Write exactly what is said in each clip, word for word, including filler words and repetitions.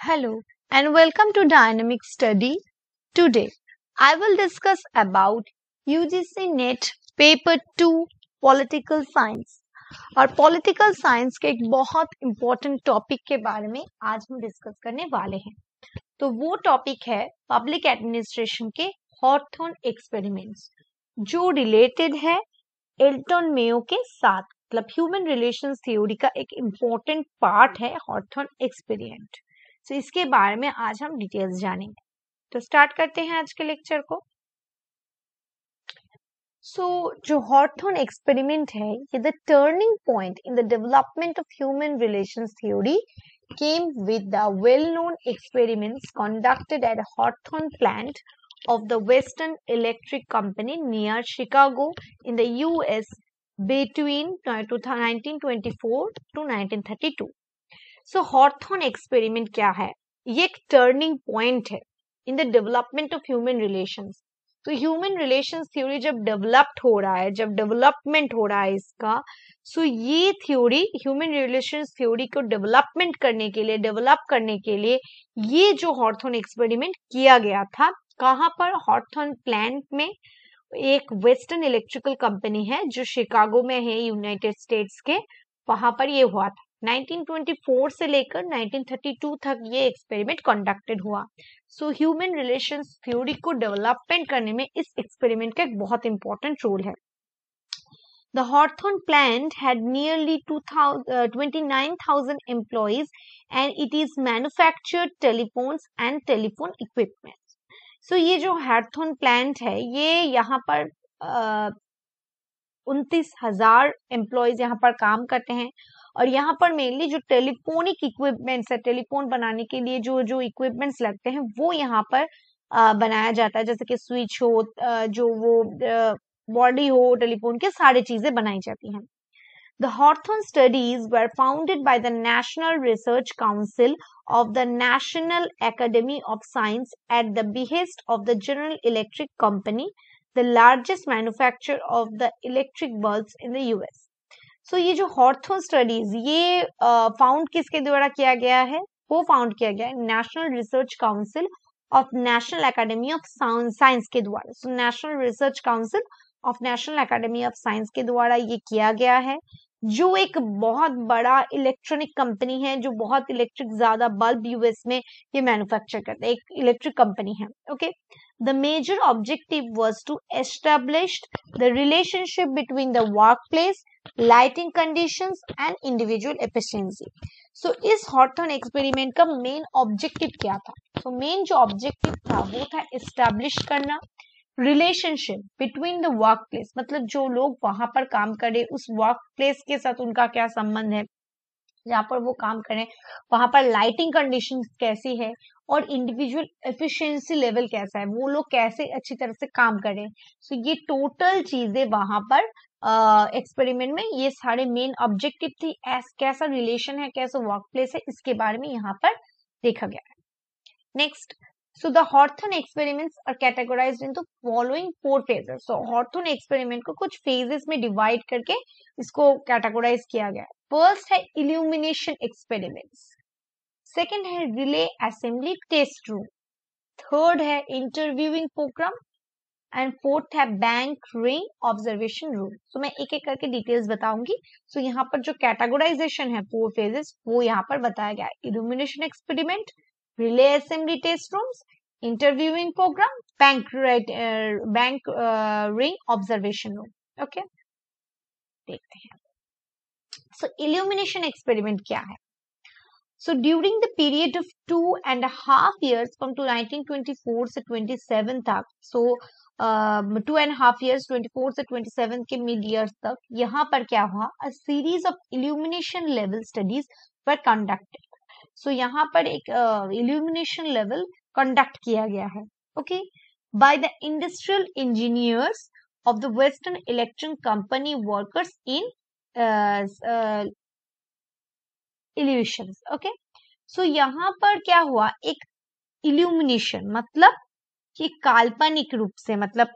Hello and welcome to Dynamic Study. Today I will discuss about U G C net paper two political science और political science के एक बहुत important topic के बारे में आज हम डिस्कस करने वाले हैं। तो वो टॉपिक है पब्लिक एडमिनिस्ट्रेशन के हॉथॉर्न एक्सपेरिमेंट्स जो रिलेटेड है एल्टन मेयो के साथ, मतलब ह्यूमन रिलेशंस थ्योरी का एक इम्पोर्टेंट पार्ट है हॉथॉर्न एक्सपेरिमेंट। तो इसके बारे में आज हम डिटेल्स जानेंगे। तो स्टार्ट करते हैं आज के लेक्चर को। सो so, जो हॉथॉर्न एक्सपेरिमेंट है ये the turning point in the development of human relations theory came with the well-known experiments conducted at Hawthorne plant of the Western Electric Company near Chicago in the U S between nineteen twenty-four to nineteen thirty-two. So Hawthorne experiment क्या है? ये एक turning point है in the development of human relations. तो human relations theory जब developed हो रहा है, जब डेवलपमेंट हो रहा है इसका, सो so ये थ्योरी ह्यूमन रिलेशंस थ्योरी को डेवलपमेंट करने के लिए डेवलप करने के लिए ये जो हॉथॉर्न एक्सपेरिमेंट किया गया था, कहाँ पर? हॉथॉर्न प्लांट में। एक वेस्टर्न इलेक्ट्रिकल कंपनी है जो शिकागो में है यूनाइटेड स्टेट्स के, वहां पर ये हुआ था। नाइनटीन ट्वेंटी फोर से लेकर नाइनटीन थर्टी टू तक ये एक्सपेरिमेंट कंडक्टेड हुआ। सो ह्यूमन रिलेशंस थ्योरी को डेवलपमेंट करने में इस एक्सपेरिमेंट का एक बहुत इंपॉर्टेंट रोल है। The Hawthorne plant had nearly twenty-nine thousand employees and it is manufactured telephones and telephone equipment. So ये जो Hawthorne plant है ये यहाँ पर उनतीस हजार एम्प्लॉयज यहाँ पर काम करते हैं और यहाँ पर मेनली जो टेलीफोनिक इक्विपमेंट्स है, टेलीफोन बनाने के लिए जो जो इक्विपमेंट्स लगते हैं वो यहाँ पर आ, बनाया जाता है, जैसे कि स्विच हो, आ, जो वो बॉडी हो टेलीफोन के, सारी चीजें बनाई जाती हैं। The Hawthorne studies were founded by the National Research Council of the National Academy of Science at the behest of the General Electric Company, the largest manufacturer of the electric bulbs in the U S. So ये जो Hawthorne studies ये found uh, किसके द्वारा किया गया है? वो found किया गया है National Research Council of National Academy of Science के द्वारा। So National Research Council of National Academy of Science के द्वारा ये किया गया है, जो एक बहुत बड़ा इलेक्ट्रॉनिक कंपनी है, जो बहुत इलेक्ट्रिक ज्यादा बल्ब यूएस में ये मैन्युफैक्चर करते हैं, एक इलेक्ट्रिक कंपनी है। Okay, the major objective was to establish the relationship between the workplace, lighting conditions and individual efficiency. So इस हॉथॉर्न एक्सपेरिमेंट का मेन ऑब्जेक्टिव क्या था? तो so, मेन जो ऑब्जेक्टिव था वो था एस्टैब्लिश करना relationship between the work place, मतलब जो लोग वहां पर काम करे उस वर्क प्लेस के साथ उनका क्या संबंध है, जहाँ पर वो काम करें वहां पर लाइटिंग कंडीशन कैसी है और इंडिविजुअल एफिशिएंसी लेवल कैसा है, वो लोग कैसे अच्छी तरह से काम करें। सो so, ये टोटल चीजें वहां पर एक्सपेरिमेंट uh, में ये सारे मेन ऑब्जेक्टिव थी। एस कैसा रिलेशन है, कैसा वर्क प्लेस है, इसके बारे में यहाँ पर देखा गया है। Next, so the Hawthorne experiments are categorized into following four phases. So Hawthorne experiment को कुछ phases में divide करके इसको categorize किया गया है। First है illumination experiments, second है relay assembly test room, third है interviewing program and fourth है bank ring observation room. So मैं एक एक करके details बताऊंगी। So यहाँ पर जो categorization है four phases वो यहाँ पर बताया गया है। illumination experiment, relay assembly test rooms, interviewing program, bank right, uh, bank uh, ring observation room. Okay, देखते हैं। So illumination experiment क्या है? So during the period of two and a half years from to nineteen twenty-four से twenty-seven तक, so uh, two and a half years twenty-four से twenty-seven के mid years तक यहाँ पर क्या हुआ? A series of illumination level studies were conducted. So so, यहाँ पर एक इल्यूमिनेशन लेवल कंडक्ट किया गया है, okay, by the industrial engineers of the Western Electric Company workers in illusions. Okay, so यहाँ पर क्या हुआ? एक इल्यूमिनेशन मतलब कि काल्पनिक रूप से, मतलब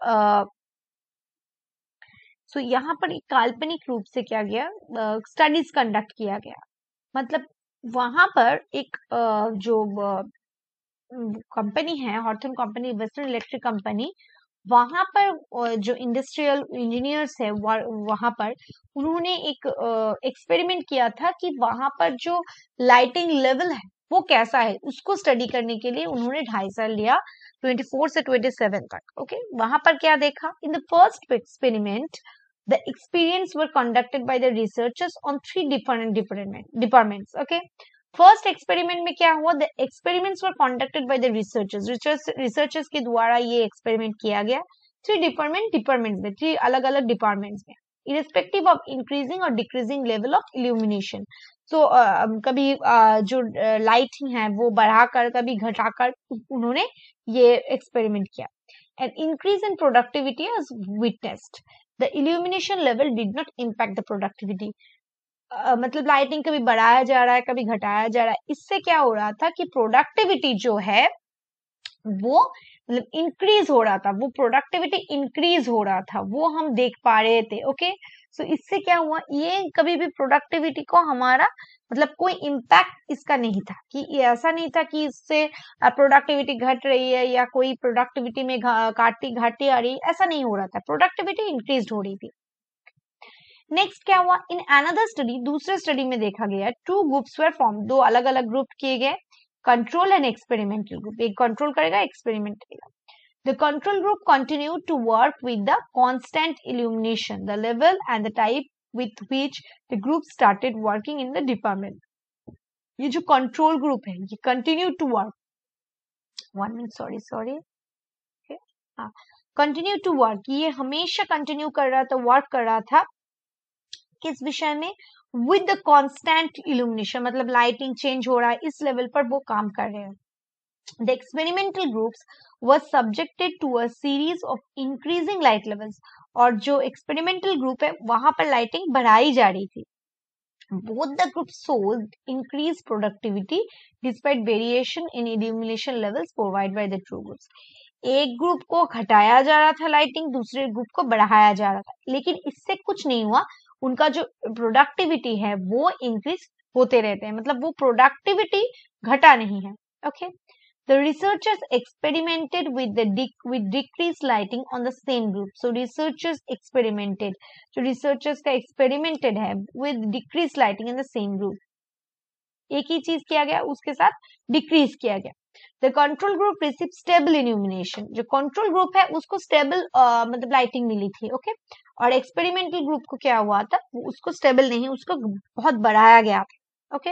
सो uh, so यहाँ पर एक काल्पनिक रूप से क्या गया? स्टडीज uh, कंडक्ट किया गया, मतलब वहां पर एक अ, जो कंपनी है Hawthorne company, Western Electric Company, वहां पर अ, जो इंडस्ट्रियल इंजीनियर्स है वहां पर उन्होंने एक एक्सपेरिमेंट किया था कि वहां पर जो लाइटिंग लेवल है वो कैसा है, उसको स्टडी करने के लिए उन्होंने ढाई साल लिया, चौबीस से सत्ताईस तक। ओके, वहां पर क्या देखा? In the first experiment the experience were conducted by the researchers on three different different departments. Okay, first experiment में क्या हुआ? The experiments were conducted by the researchers, research researchers के द्वारा ये एक्सपेरिमेंट किया गया थ्री डिफरेंट डिपार्टमेंट्स में, three अलग अलग डिपार्टमेंट्स में, इरेस्पेक्टिव ऑफ इंक्रीजिंग और decreasing level of illumination. So कभी uh, जो लाइटिंग uh, है वो बढ़ाकर कभी घटाकर उन्होंने ये एक्सपेरिमेंट किया। And increase in productivity as witnessed, the illumination level did not impact the productivity. Uh, मतलब लाइटिंग कभी बढ़ाया जा रहा है कभी घटाया जा रहा है, इससे क्या हो रहा था कि प्रोडक्टिविटी जो है वो मतलब इंक्रीज हो रहा था, वो प्रोडक्टिविटी इंक्रीज हो रहा था, वो हम देख पा रहे थे। ओके, सो इससे क्या हुआ? ये कभी भी प्रोडक्टिविटी को हमारा मतलब कोई इम्पैक्ट इसका नहीं था, कि ये ऐसा नहीं था कि इससे प्रोडक्टिविटी घट रही है या कोई प्रोडक्टिविटी में घाटी घाटी आ रही है, ऐसा नहीं हो रहा था, प्रोडक्टिविटी इंक्रीज हो रही थी। नेक्स्ट क्या हुआ? इन अनदर स्टडी, दूसरे स्टडी में देखा गया टू ग्रुप्स वर फॉर्म, दो अलग अलग ग्रुप किए गए, कंट्रोल एंड एक्सपेरिमेंटल ग्रुप। एक कंट्रोल करेगा, एक्सपेरिमेंट करेगा। The control group continued to work with the constant illumination, the level and the type with which the group started working in the department. ये जो control group है ये continue to work, one minute, sorry sorry okay, हाँ, continue to work, ये हमेशा continue कर रहा था, work कर रहा था किस विषय में? विद द कॉन्स्टेंट इल्यूमिनेशन, मतलब लाइटिंग चेंज हो रहा है इस लेवल पर वो काम कर रहे हैं। The experimental groups was subjected to a series of increasing light levels, और जो एक्सपेरिमेंटल ग्रुप है वहां पर लाइटिंग बढ़ाई जा रही थी। both the groups showed increased productivity despite variation in illumination levels provided by the two groups. एक ग्रुप को घटाया जा रहा था लाइटिंग, दूसरे ग्रुप को बढ़ाया जा रहा था, लेकिन इससे कुछ नहीं हुआ, उनका जो प्रोडक्टिविटी है वो इंक्रीज होते रहते हैं, मतलब वो प्रोडक्टिविटी घटा नहीं है। Okay, the researchers experimented with the dec with decreased lighting on the same group. So researchers experimented, जो researchers का experimented है with decreased lighting in the same group, एक ही चीज किया गया, उसके साथ डिक्रीज किया गया। The control group received stable illumination, जो कंट्रोल ग्रुप है उसको स्टेबल uh, मतलब लाइटिंग मिली थी। ओके, और एक्सपेरिमेंटल ग्रुप को क्या हुआ था? उसको स्टेबल नहीं, उसको बहुत बढ़ाया गया था। Okay,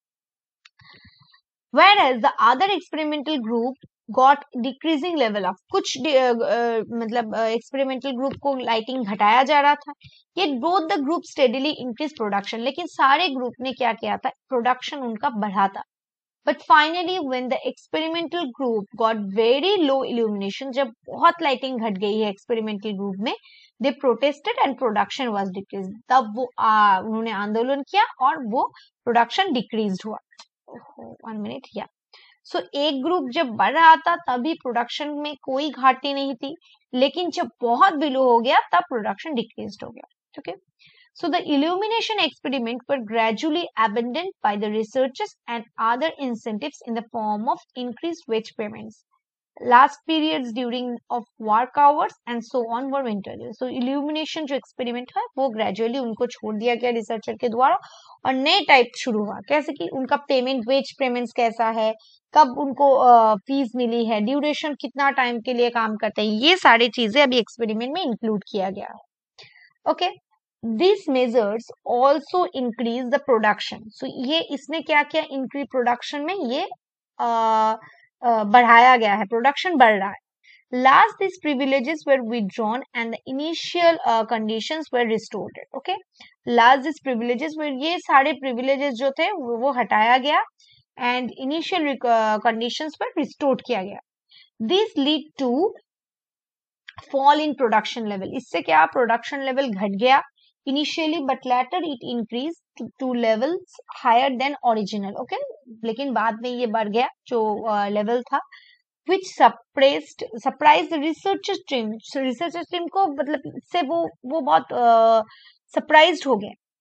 whereas the other experimental group got decreasing level of, कुछ uh, uh, मतलब एक्सपेरिमेंटल uh, ग्रुप को लाइटिंग घटाया जा रहा था, ये both the group steadily increased production, लेकिन सारे ग्रुप ने क्या किया था? प्रोडक्शन उनका बढ़ा था। But finally when the experimental group got very low illumination, जब बहुत लाइटिंग घट गई है एक्सपेरिमेंटल ग्रुप में, they protested and production was decreased, तब वो आ, उन्होंने आंदोलन किया और वो प्रोडक्शन डिक्रीज हुआ। वन मिनट, या सो एक ग्रुप जब बढ़ रहा था तभी प्रोडक्शन में कोई घाटी नहीं थी, लेकिन जब बहुत बिलो हो गया तब प्रोडक्शन डिक्रीज हो गया। Okay, so the illumination experiment were gradually abandoned by the researchers and other incentives in the form of increased wage payments, last periods during of work hours and so on were introduced. So illumination जो experiment है वो gradually उनको छोड़ दिया गया researcher के द्वारा, और नए टाइप शुरू हुआ, कैसे कि उनका पेमेंट, वेज पेमेंट्स कैसा है, कब उनको फीस uh, मिली है, ड्यूरेशन कितना टाइम के लिए काम करते हैं, ये सारी चीजें अभी एक्सपेरिमेंट में इंक्लूड किया गया है। Okay, this measures also increase the production. So ये इसने क्या किया? इंक्रीज प्रोडक्शन में ये uh, Uh, बढ़ाया गया है, प्रोडक्शन बढ़ रहा है। Last these privileges were withdrawn and the initial uh, conditions were restored. Okay, last these privileges were, ये सारे privileges जो थे वो, वो हटाया गया and initial uh, conditions were restored किया गया। This lead to fall in production level, इससे क्या production level घट गया initially, but later it increased to, to levels higher than original. Okay, लेकिन बाद में ये बढ़ गया जो लेवल uh, था, which suppressed surprised the researchers team, so researchers team को मतलब से वो वो बहुत सरप्राइज्ड uh, हो गए।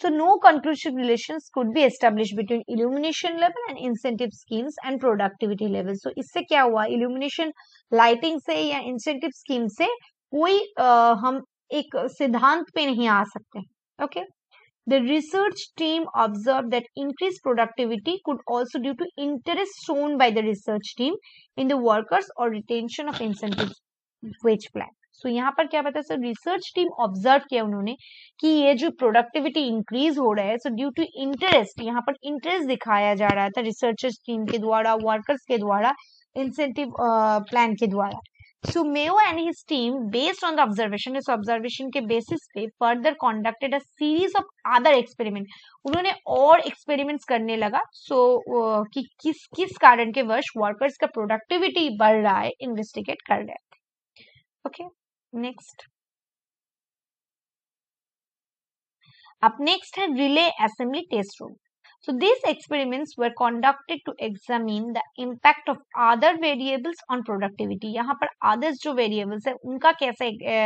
So no conclusive relations could be established between illumination level and incentive schemes and productivity level. So इससे क्या हुआ, illumination lighting से या incentive scheme से कोई uh, हम एक सिद्धांत पे नहीं आ सकते. Okay. The research team observed that increased productivity could also due to interest shown by the research team in the workers or retention of incentives wage plan. So यहाँ पर क्या पता है, सर रिसर्च टीम ऑब्जर्व किया उन्होंने कि ये जो प्रोडक्टिविटी इंक्रीज हो रहा है, सो ड्यू टू इंटरेस्ट, यहाँ पर इंटरेस्ट दिखाया जा रहा था रिसर्चर्स टीम के द्वारा, वर्कर्स के द्वारा, इंसेंटिव प्लान के द्वारा. So Mayo and his team, based on the observation, इस observation के basis पे further conducted a series of other experiment. उन्होंने और experiments करने लगा. So uh, कि किस किस कारण के वश workers का productivity बढ़ रहा है, investigate कर रहे थे. Okay, next. Up next है relay assembly test room. So these experiments were conducted to examine the impact of other variables on productivity. यहाँ पर others जो variables है उनका कैसे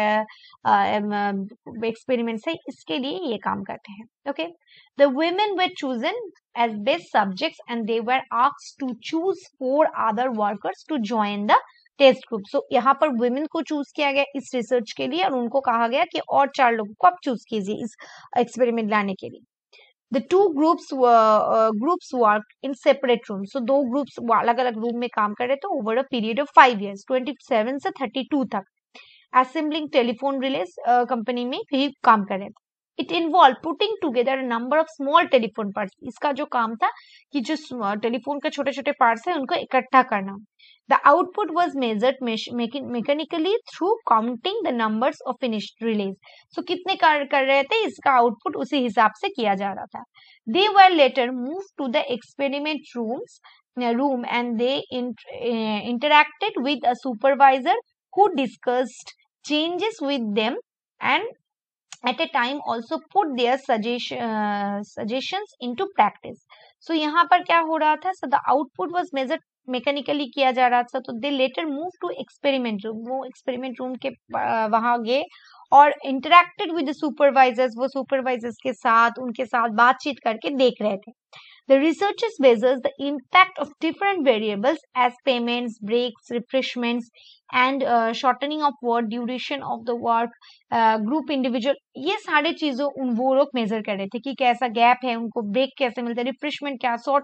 experiments है, इसके लिए ये काम करते हैं. Okay, the women were chosen as best subjects and they were asked to choose four other workers to join the test group. So यहाँ पर वुमेन को चूज किया गया इस रिसर्च के लिए और उनको कहा गया कि और चार लोगों को आप चूज कीजिए इस एक्सपेरिमेंट लाने के लिए. The two groups were uh, groups worked in separate rooms. So दो ग्रुप्स अलग अलग रूम में काम कर रहे थे over a period of five years, twenty-seven से thirty-two तक. Assembling telephone relays company uh, में भी काम कर रहे थे. It involved putting together a number of small telephone parts. इसका जो काम था कि जो टेलीफोन के छोटे छोटे पार्ट्स हैं उनको इकट्ठा करना. The output was measured mechanically through counting the numbers of finished relays. So कितने कार्य कर रहे थे इसका आउटपुट उसी हिसाब से किया जा रहा था. They were later moved to the experiment rooms room and they int uh, interacted with a supervisor who discussed changes with them and at a time also put their suggestion uh, suggestions into practice. So यहाँ पर क्या हो रहा था, so the output was measured mechanically किया जा रहा था. तो they later moved to experiment room. वो experiment room के वहाँ गए और interacted with the supervisors. वो supervisors के साथ उनके साथ बातचीत करके देख रहे थे. The researchers measures the impact of different variables as payments, breaks, refreshments, and uh, shortening of work, duration of the work, uh, group individual. ये सारे चीजों उन वो लोग मेजर कर रहे थे कि कैसा गैप है, उनको ब्रेक कैसे मिलता है, रिफ्रेशमेंट क्या, शॉर्ट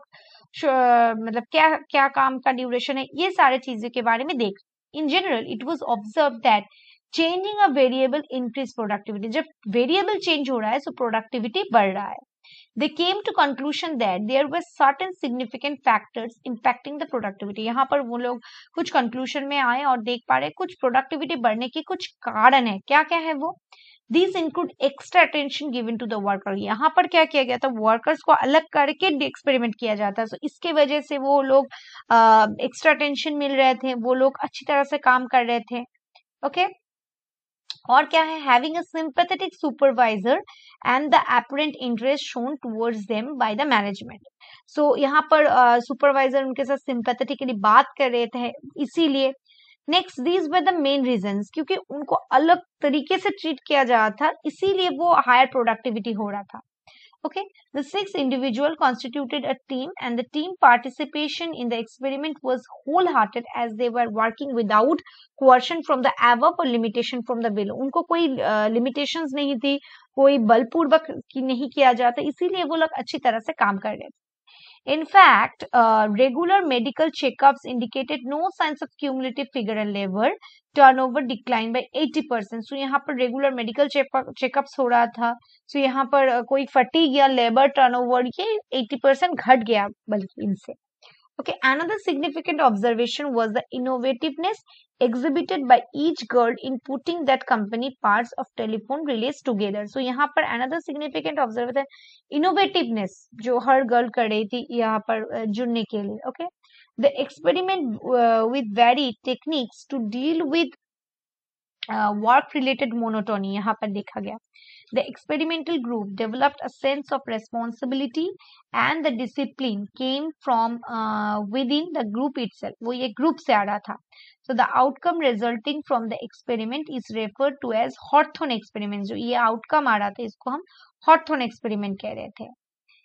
मतलब क्या क्या काम का ड्यूरेशन है, ये सारे चीजों के बारे में देख. In general it was observe that changing a variable increase productivity. जब वेरिएबल चेंज हो रहा है तो प्रोडक्टिविटी बढ़ रहा है. They came to conclusion that there were certain significant factors impacting the productivity. यहाँ पर वो लोग कुछ conclusion में आए और देख पा रहे कुछ productivity बढ़ने के कुछ कारण है. क्या क्या है वो? These include extra attention given to the worker. यहाँ पर क्या किया गया था, workers को अलग करके experiment किया जाता है. So इसके वजह से वो लोग uh, extra attention मिल रहे थे, वो लोग अच्छी तरह से काम कर रहे थे. Okay. और क्या है, having a sympathetic supervisor and the apparent interest shown towards them by the management. So यहाँ पर uh, supervisor उनके साथ sympathetically बात कर रहे थे, इसीलिए. Next, these were the main reasons, क्योंकि उनको अलग तरीके से ट्रीट किया जा रहा था, इसीलिए वो higher productivity हो रहा था. Okay, the six individual constituted a team and the team participation in the experiment was wholehearted as they were working without coercion from the above or limitation from the below. उनको कोई uh, limitations नहीं थी, कोई बलपूर्वक नहीं किया जाता, इसीलिए वो लोग अच्छी तरह से काम कर रहे थे. In fact, uh, regular medical checkups indicated no signs of cumulative figure and labor turnover declined by eighty percent. So यहाँ पर regular medical checkups हो रहा था. So यहाँ पर uh, कोई fatigue या labor turnover ये eighty percent घट गया बल्कि इनसे. Okay, another significant observation was the innovativeness exhibited by each girl in putting that company parts of telephone relays together. So यहाँ पर another significant observation innovativeness जो हर girl कर रही थी यहाँ पर जुड़ने के लिए. Okay, the experiment uh, with varied techniques to deal with uh, work related monotony यहाँ पर देखा गया. The experimental group developed a sense of responsibility and the discipline came from uh, within the group itself. वो ये group से आ रहा था. So the outcome resulting from the experiment is referred to as Hawthorne experiment. जो ये outcome आ रहा था इसको हम Hawthorne experiment कह रहे थे.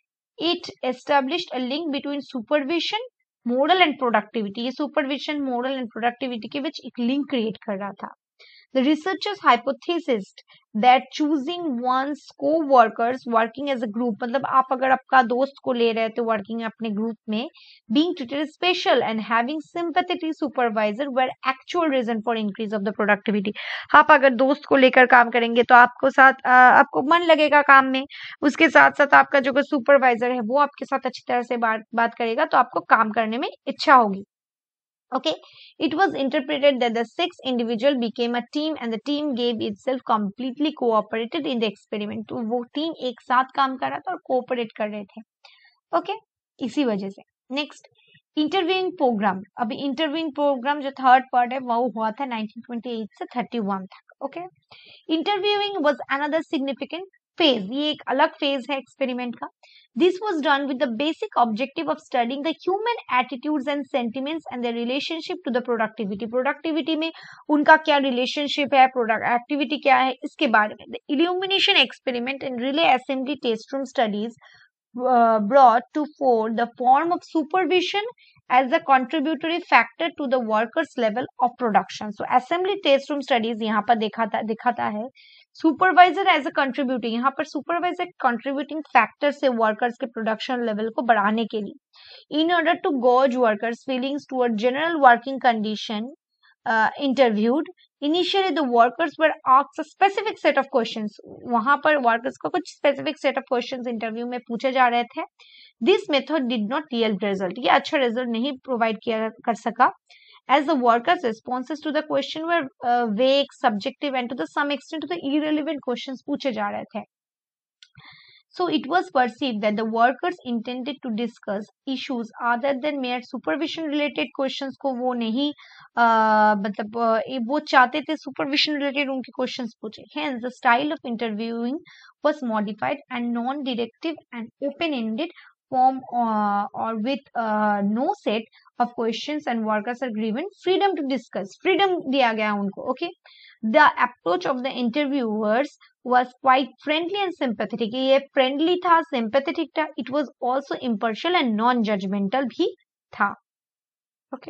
It established a link between supervision, moral and productivity. ये supervision, moral and productivity के बीच एक link create कर रहा था. The researchers hypothesized that choosing one's co-workers working as a group, मतलब आप अगर आपका दोस्त को ले रहे थे working अपने group में, being treated special and having sympathetic supervisor were actual reason for increase of the productivity. आप अगर दोस्त को लेकर काम करेंगे तो आपको साथ आ, आपको मन लगेगा काम में, उसके साथ साथ आपका जो सुपरवाइजर है वो आपके साथ अच्छी तरह से बात बात करेगा तो आपको काम करने में इच्छा होगी. Okay, it was interpreted that the six individual became a team and the team gave itself completely cooperated in the experiment. तो वो टीम एक साथ काम कर रहा था और कोऑपरेट कर रहे थे. Okay okay? इसी वजह से. Next, interviewing programme. अभी इंटरव्यूइंग प्रोग्राम जो थर्ड पार्ट है वो हुआ था नाइनटीन ट्वेंटी एट से थर्टी वन तक. Okay, interviewing was another significant phase. ये एक अलग phase है experiment का. This was done with the basic objective of studying the human attitudes and sentiments and their relationship to the productivity. Productivity में उनका क्या relationship है, product activity क्या है, इसके बारे में. The illumination experiment and relay assembly test room studies uh, brought to fore the form of supervision as a contributory factor to the workers level of production. So assembly test room studies यहाँ पर दिखाता दिखाता है supervisor as a contributing, यहाँ पर supervisor contributing factor से workers के production level को बढ़ाने के लिए in order to gauge workers feelings toward general working condition interviewed. Initially the workers were asked a specific set of questions. वहां पर वर्कर्स को कुछ specific set of questions interview में पूछे जा रहे थे. This method did not yield result. ये अच्छा रिजल्ट नहीं प्रोवाइड किया कर सका as the workers' responses to the question were uh, vague, subjective, and to the some extent to the irrelevant questions पूछे जा रहे थे. So it was perceived that the workers intended to discuss issues other than mere supervision related questions को वो नहीं uh, मतलब uh, वो चाहते थे supervision related उनके questions पूछे. Hence the style of interviewing was modified and non-directive and open-ended form uh, or with uh, no set of questions and workers are given freedom to discuss. Freedom दिया गया उनको. Okay, the approach of the interviewers was quite friendly and sympathetic. ये friendly था, sympathetic था. It was also impartial and non-judgmental भी था. Okay.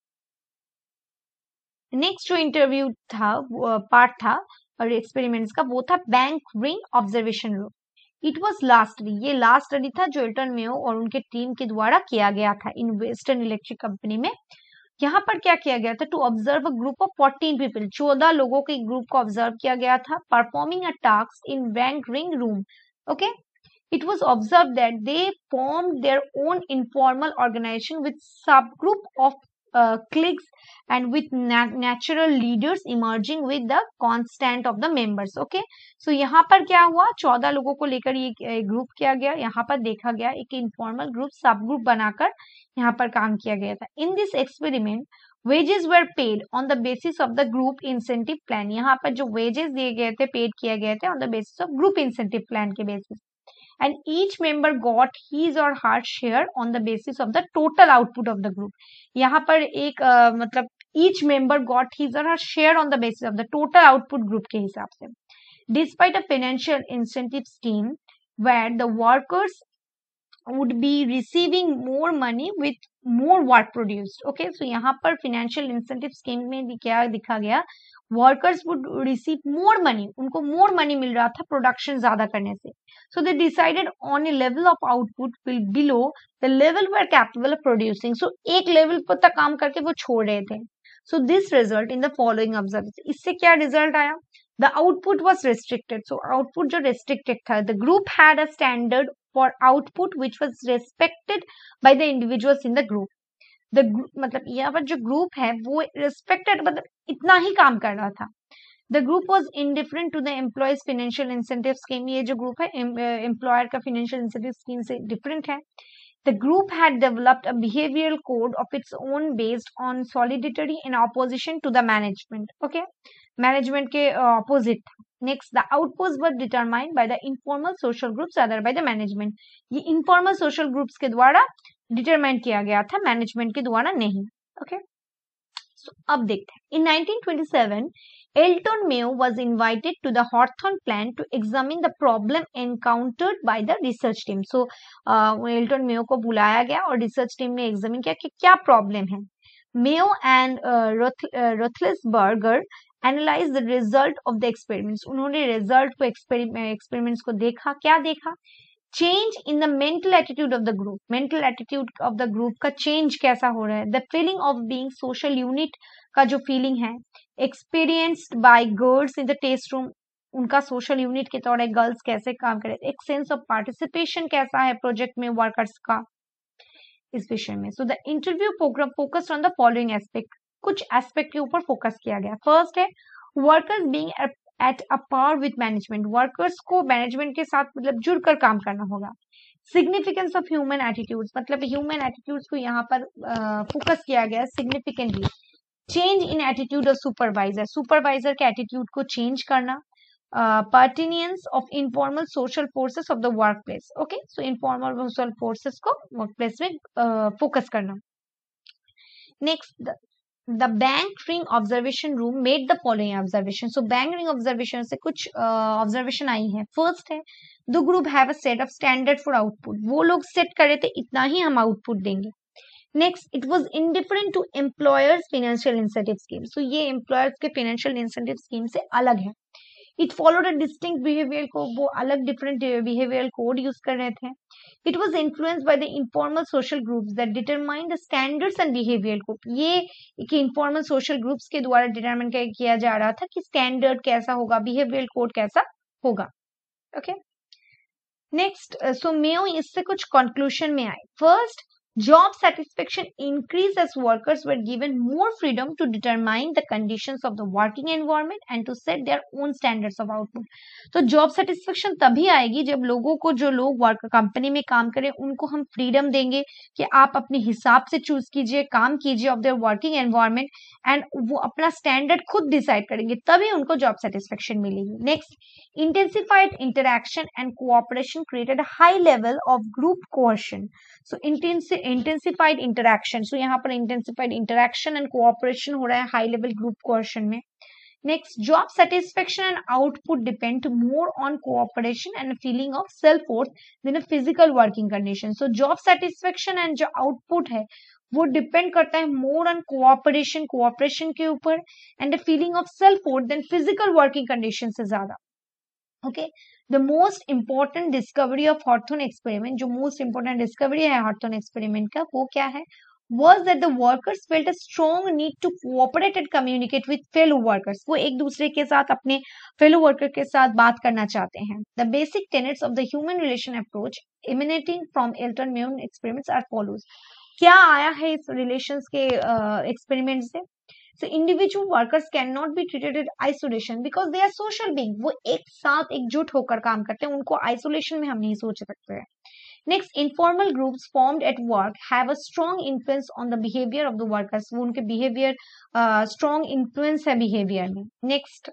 Next जो interview था पार्ट था और एक्सपेरिमेंट्स का वो था bank ring observation room. It was last study. ये लास्ट स्टडी था जो एल्टन मेयो और उनके टीम के द्वारा किया गया था इन वेस्टर्न इलेक्ट्रिक कंपनी में. यहाँ पर क्या किया गया था? To observe a group of fourteen people. चौदह लोगों के ग्रुप को ऑब्जर्व किया गया था performing a task in bank ring room. Okay, it was observed that they formed their own informal organization with subgroup of uh, cliques and with nat natural leaders emerging with the constant of the members. Okay, so यहाँ पर क्या हुआ? चौदह लोगों को लेकर ये group किया गया. यहाँ पर देखा गया एक इनफॉर्मल ग्रुप सब ग्रुप बनाकर यहाँ पर काम किया गया था. In this experiment wages were paid on the basis of the group incentive plan. यहाँ पर जो wages दिए गए थे पेड किए गए थे on the basis of group incentive plan के basis. And each member got his or her share on the basis of the total output of the group. यहाँ पर एक uh, मतलब each member got his or her share on the basis of the total output group के हिसाब से. Despite a financial incentive scheme where the workers would be receiving more money with more work produced. Okay, so यहाँ पर financial incentive scheme में क्या दिखा गया? Workers would receive more money. उनको more money मिल रहा था production ज़्यादा करने से. So they decided on a level of output will below the level were capable of producing. So एक level पर तक काम करके वो छोड़ रहे थे. So this result in the following observation. इससे क्या result आया? The output was restricted. So output जो restricted था. The group had a standard for output which was respected by the individuals in the group. The मतलब यहाँ पर जो group है वो respected मतलब इतना ही काम कर रहा था. The group was indifferent to the employees financial incentive scheme. ये जो group है employer का financial incentive scheme से different है. The group had developed a behavioral code of its own based on solidarity in opposition to the management. Okay, management के opposite था. Next, the outputs were determined by the informal social groups other by the management. ये informal social groups के द्वारा determine किया गया था, management के द्वारा नहीं. ओके, so, अब देखते हैं. In nineteen twenty seven Elton Mayo was invited to the Hawthorne plant to examine the problem encountered by the research team. So, uh, Elton Mayo को बुलाया गया और research team ने examine किया कि क्या problem है. Mayo and uh, Roth, uh, Roethlisberger analyzed the result of the experiments. उन्होंने result को experiments को देखा. क्या देखा? Change in the mental attitude of the group. Mental attitude of the group का change कैसा हो रहा है? The feeling of being social unit का जो feeling है, experienced by girls in the test room, उनका social unit के तौर पर गर्ल्स कैसे काम करे, एक sense of participation कैसा है प्रोजेक्ट में वर्कर्स का इस विषय में. So the interview program focused on the following aspect. कुछ एस्पेक्ट के ऊपर फोकस किया गया. फर्स्ट है workers being at a par with management. Workers को मैनेजमेंट के साथ मतलब जुड़कर काम करना होगा. सिग्निफिकेंस ऑफ ह्यूमन एटीट्यूड्स, मतलब ह्यूमन एटीट्यूड्स को यहाँ पर फोकस uh, किया गया significantly. Change in attitude of supervisor, supervisor के एटीट्यूड को चेंज करना. Pertinence of informal social forces of the work place. Okay, so informal social forces को वर्क प्लेस में फोकस uh, करना. Next, the bank ring observation room made the following observation. So bank ring observation से कुछ uh, observation आई है. First है, the group have a set of standard for output. वो लोग set करे थे इतना ही हम output देंगे. Next, it was indifferent to employers financial incentive scheme. So ये employers के financial incentive scheme से अलग है. It followed a distinct behavioral code. वो अलग different behavioral code use कर रहे थे. It was influenced by the informal social groups that determined the standards and behavioral code. ये एक informal social groups के द्वारा determine किया जा रहा था कि standard कैसा होगा, behavioral code कैसा होगा. Okay. Next, uh, so Mayo इससे कुछ conclusion में आए. First, job satisfaction increased as workers were given more freedom to determine the conditions of the working environment and to set their own standards of output. तो job satisfaction तभी आएगी जब लोगों को, जो लोग वर्क कंपनी में काम करें, उनको हम फ्रीडम देंगे कि आप अपने हिसाब से चूज कीजिए, काम कीजिए of their working environment, and वो अपना स्टैंडर्ड खुद डिसाइड करेंगे, तभी उनको जॉब सेटिस्फेक्शन मिलेगी. Next, intensified interaction and cooperation created high level of group cohesion. So intensified interaction, so यहाँ पर इंटेंसिफाइड इंटरैक्शन एंड कोऑपरेशन हो रहा है हाई लेवल ग्रुप कोहेशन में. Next, job satisfaction and output depend more on cooperation and a feeling of self-worth than a physical working condition. So, job satisfaction and जो output है वो depend करता है more on cooperation, cooperation के ऊपर, and a feeling of self-worth than physical working condition से ज़्यादा. Okay, the most important discovery of Hawthorne experiment, जो most important discovery है Hawthorne experiment का, वो क्या है? Was that the workers felt a strong need to cooperate and communicate with fellow workers. वो एक दूसरे के साथ, अपने fellow worker के साथ बात करना चाहते हैं. The basic tenets of the human relation approach emanating from Elton Mayo experiments are follows. क्या आया है इस relations के experiment से? So individual workers cannot be treated in isolation because they are social beings. वो एक साथ एकजुट होकर काम करते हैं, उनको isolation में हम नहीं सोच सकते हैं. Next, informal groups formed at work have a strong influence on the behavior of the workers. वो उनके behavior uh, strong influence है behavior में. Next,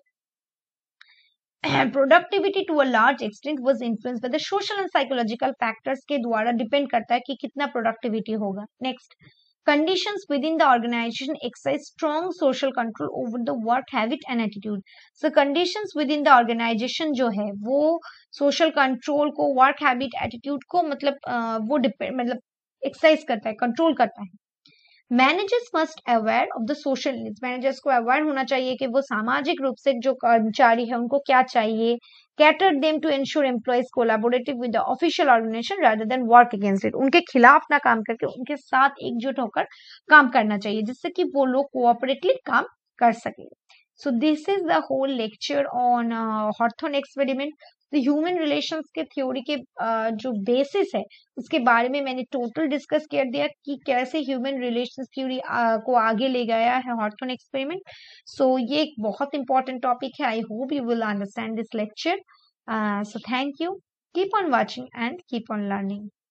productivity to a large extent was influenced by the social and psychological factors के द्वारा depend करता है कि कितना productivity होगा. Next, conditions within the organization exercise strong social control over the work habit and attitude. So conditions within the organization जो है वो social control को, work habit, attitude को मतलब uh, वो depend मतलब exercise करता है, control करता है. Managers must aware of the social needs. Managers को aware होना चाहिए कि वो सामाजिक रूप से जो कर्मचारी है उनको क्या चाहिए. Cater them to ensure employees collaborative with the official organization rather than work against it. उनके खिलाफ ना काम करके उनके साथ एकजुट होकर काम करना चाहिए, जिससे कि वो लोग cooperatively काम कर सके. So this is the whole lecture on uh, Hawthorne experiment. The human relations के theory के uh, जो basis है उसके बारे में मैंने total discuss कर दिया कि कैसे human relations theory uh, को आगे ले गया है Hawthorne experiment. So ये एक बहुत important topic है. I hope you will understand this lecture. Uh, so thank you. Keep on watching and keep on learning.